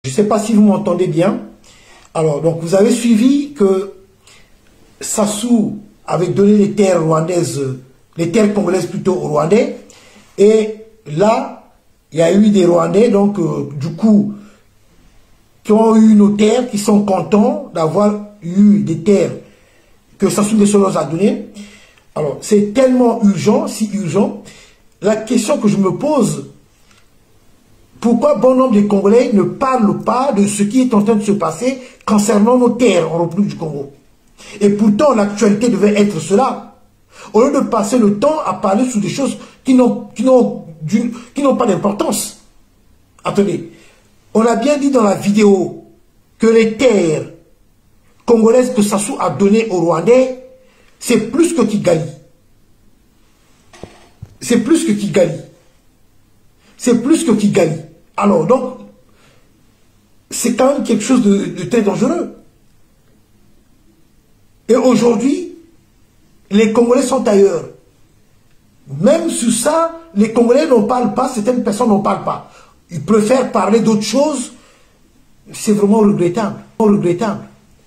Je ne sais pas si vous m'entendez bien. Alors, donc vous avez suivi que Sassou avait donné les terres rwandaises, les terres congolaises plutôt aux Rwandais. Et là, il y a eu des Rwandais, donc du coup, qui ont eu nos terres, qui sont contents d'avoir eu des terres que Sassou Nguesso leur a données. Alors, c'est tellement urgent, si urgent. La question que je me pose, pourquoi bon nombre de Congolais ne parlent pas de ce qui est en train de se passer concernant nos terres en République du Congo? Et pourtant, l'actualité devait être cela. Au lieu de passer le temps à parler sur des choses qui n'ont pas d'importance. Attendez, on a bien dit dans la vidéo que les terres congolaises que Sassou a données aux Rwandais, c'est plus que Kigali. C'est plus que Kigali. C'est plus que Kigali. Alors donc, c'est quand même quelque chose de très dangereux. Et aujourd'hui, les Congolais sont ailleurs. Même sur ça, les Congolais n'en parlent pas, certaines personnes n'en parlent pas. Ils préfèrent parler d'autres choses. C'est vraiment regrettable. Regrettable.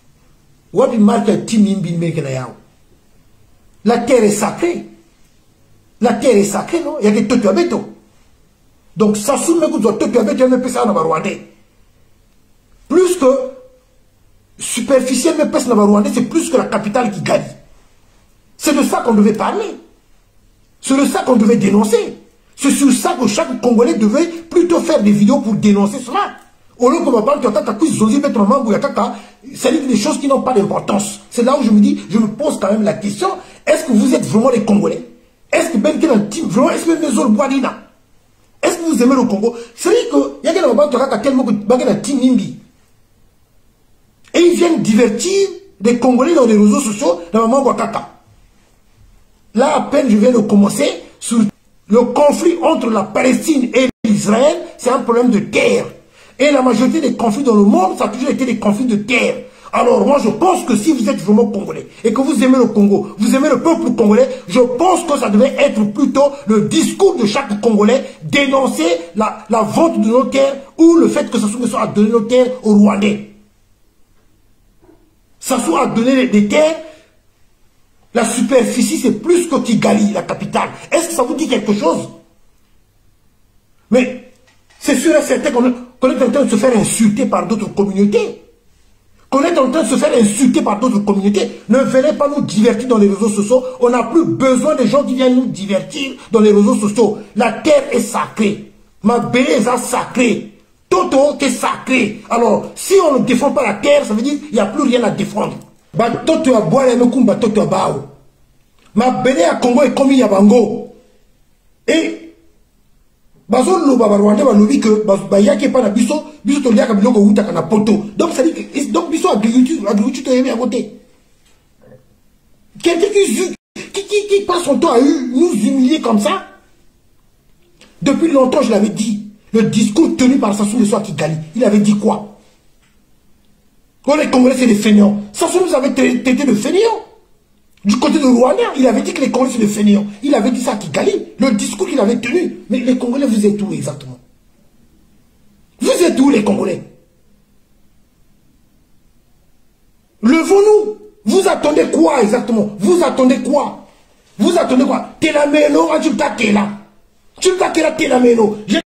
La terre est sacrée. La terre est sacrée, non? Il y a des Totuabeto. Donc, Sassou Nguesso doit Totuabeto et me ça dans Rwandais. Plus que superficiel, mais pas dans Rwandais, c'est plus que la capitale qui gagne. C'est de ça qu'on devait parler. C'est de ça qu'on devait dénoncer. C'est sur ça que chaque Congolais devait plutôt faire des vidéos pour dénoncer cela. Au lieu qu'on va parler c'est des choses qui n'ont pas d'importance. C'est là où je me dis, je me pose quand même la question, est-ce que vous êtes vraiment les Congolais? Est-ce que Ben Kenan Tim, vraiment, est-ce que est-ce que vous aimez le Congo? C'est vrai que, il y a quelqu'un qui et ils viennent divertir des Congolais dans les réseaux sociaux, dans le moment Wakaka. Là, à peine je viens de commencer sur le conflit entre la Palestine et l'Israël, c'est un problème de terre. Et la majorité des conflits dans le monde, ça a toujours été des conflits de terre. Alors moi je pense que si vous êtes vraiment Congolais et que vous aimez le Congo, vous aimez le peuple congolais, je pense que ça devait être plutôt le discours de chaque Congolais, dénoncer la vente de nos terres ou le fait que Sassou Nguesso a donné nos terres aux Rwandais. Sassou a donné des terres, la superficie c'est plus que Kigali, la capitale. Est-ce que ça vous dit quelque chose? Mais c'est sûr et certain qu'on est en train de se faire insulter par d'autres communautés. Qu'on est en train de se faire insulter par d'autres communautés. Ne venez pas nous divertir dans les réseaux sociaux. On n'a plus besoin des gens qui viennent nous divertir dans les réseaux sociaux. La terre est sacrée. Ma beleza sacrée. Toto est sacré. Alors, si on ne défend pas la terre, ça veut dire qu'il n'y a plus rien à défendre. Toto a boire et toto a bao. Ma belé à Congo est comme Yabango. Et bazo lo baba Rwanda ba lobi que ba yaki pa na biso to liaka biloko uta kana poto. Donc ça dit que donc biso agriculture to yemi à côté. Quelqu'un qui passe son temps à nous humilier comme ça. Depuis longtemps je l'avais dit. Le discours tenu par Sassou Nguesso à Kigali, il avait dit quoi? Oh, les Congolais c'est des fainéants. Sassou nous avait traité de fainéants. Du côté de Rwanda, il avait dit que les Congolais c'est des fainéants. Il avait dit ça à Kigali, le discours qu'il avait tenu. Mais les Congolais, vous êtes où exactement? Vous êtes où les Congolais? Levons-nous. Vous attendez quoi exactement? Vous attendez quoi? Vous attendez quoi? Telameno, tu là. Tu là, Telameno.